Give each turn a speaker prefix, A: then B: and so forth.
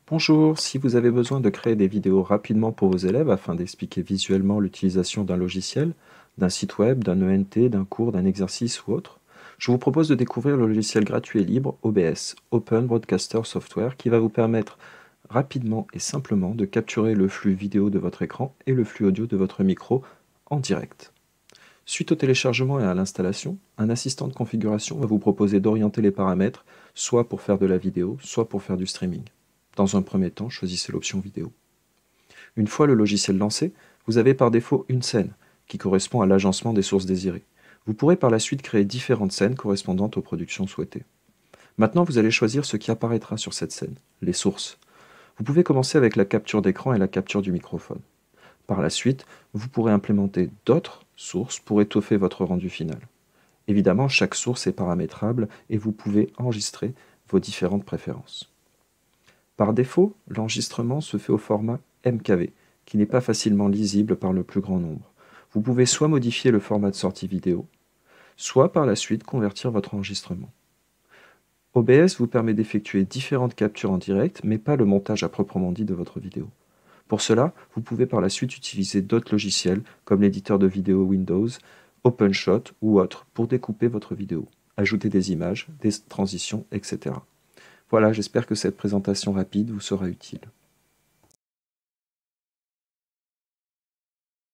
A: Bonjour, si vous avez besoin de créer des vidéos rapidement pour vos élèves afin d'expliquer visuellement l'utilisation d'un logiciel, d'un site web, d'un ENT, d'un cours, d'un exercice ou autre, je vous propose de découvrir le logiciel gratuit et libre OBS, Open Broadcaster Software, qui va vous permettre rapidement et simplement de capturer le flux vidéo de votre écran et le flux audio de votre micro en direct. Suite au téléchargement et à l'installation, un assistant de configuration va vous proposer d'orienter les paramètres, soit pour faire de la vidéo, soit pour faire du streaming. Dans un premier temps, choisissez l'option vidéo. Une fois le logiciel lancé, vous avez par défaut une scène, qui correspond à l'agencement des sources désirées. Vous pourrez par la suite créer différentes scènes correspondantes aux productions souhaitées. Maintenant, vous allez choisir ce qui apparaîtra sur cette scène, les sources. Vous pouvez commencer avec la capture d'écran et la capture du microphone. Par la suite, vous pourrez implémenter d'autres sources pour étoffer votre rendu final. Évidemment, chaque source est paramétrable et vous pouvez enregistrer vos différentes préférences. Par défaut, l'enregistrement se fait au format MKV, qui n'est pas facilement lisible par le plus grand nombre. Vous pouvez soit modifier le format de sortie vidéo, soit par la suite convertir votre enregistrement. OBS vous permet d'effectuer différentes captures en direct, mais pas le montage à proprement dit de votre vidéo. Pour cela, vous pouvez par la suite utiliser d'autres logiciels comme l'éditeur de vidéo Windows, OpenShot ou autres pour découper votre vidéo, ajouter des images, des transitions, etc. Voilà, j'espère que cette présentation rapide vous sera utile.